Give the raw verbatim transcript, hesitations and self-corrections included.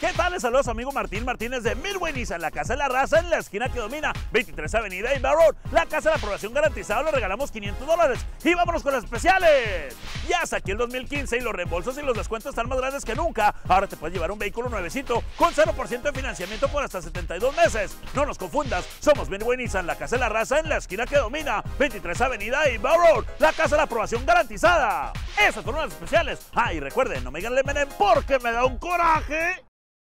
¿Qué tal? Les saluda a su amigo Martín Martínez de Midway Nissan, la casa de la raza en la esquina que domina veintitrés Avenida y Bay Road. La casa de la aprobación garantizada, le regalamos quinientos dólares. Y vámonos con las especiales. Ya saqué el dos mil quince y los reembolsos y los descuentos están más grandes que nunca. Ahora te puedes llevar un vehículo nuevecito con cero por ciento de financiamiento por hasta setenta y dos meses. No nos confundas, somos Midway Nissan, la casa de la raza en la esquina que domina veintitrés Avenida y Bay Road. La casa de la aprobación garantizada. Esas fueron las especiales. Ah, y recuerden, no me digan le menen porque me da un coraje.